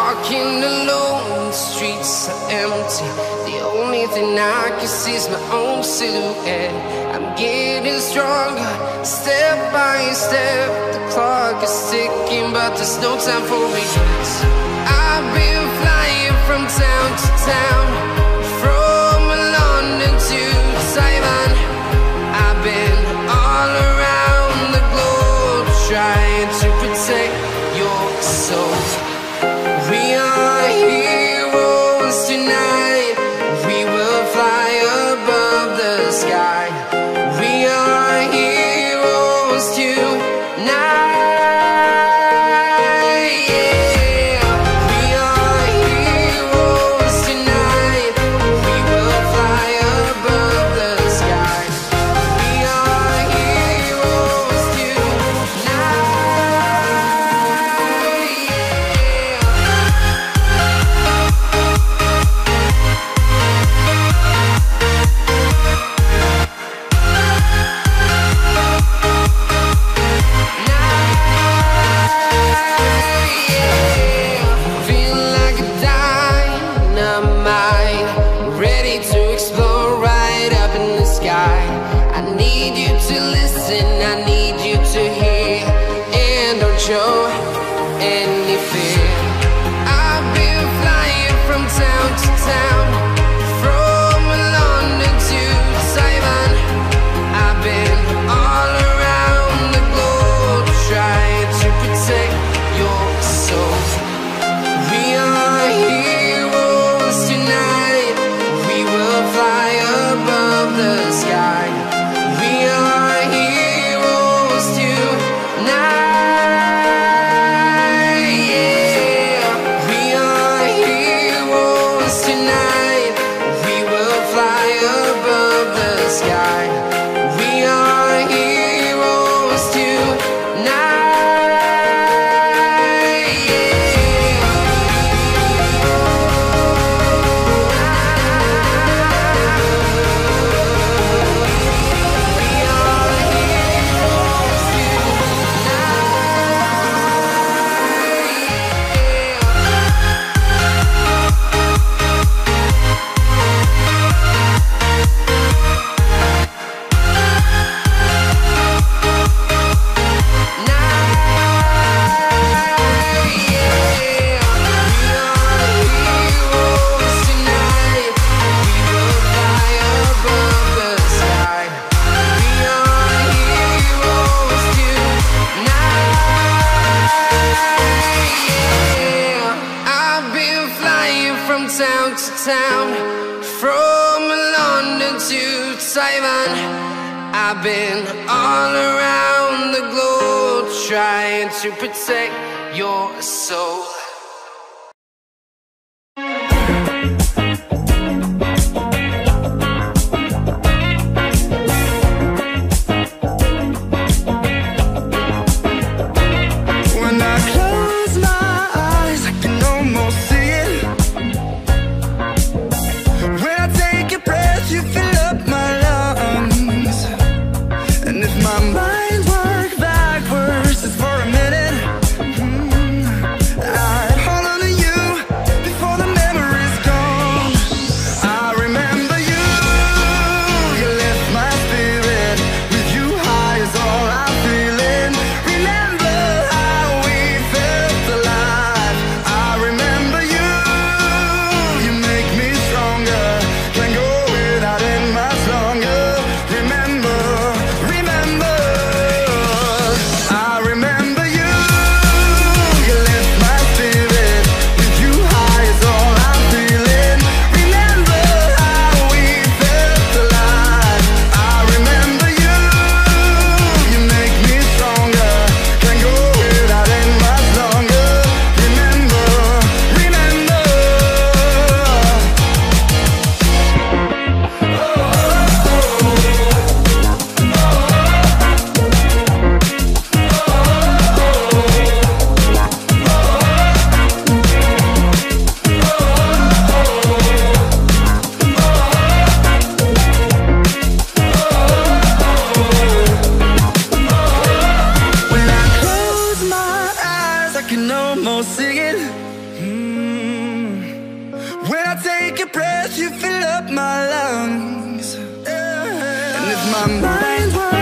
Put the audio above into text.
walking alone, the streets are empty. The only thing I can see is my own silhouette. I'm getting stronger, step by step. The clock is ticking, but there's no time for regrets. I've been flying from town to town, from London to Taiwan. I've been all around the globe, trying to protect your soul. We are heroes tonight. We will fly above the sky. We are heroes tonight. Show any fear. I've been flying from town to town, from London to Taiwan. I've been all around the globe, trying to protect your soul. We are heroes tonight. We will fly above the sky. We are heroes tonight. Town to town, from London to Taiwan. I've been all around the globe, trying to protect your soul. Mind work backwards just for a minute. your breath, you fill up my lungs. And if my mind were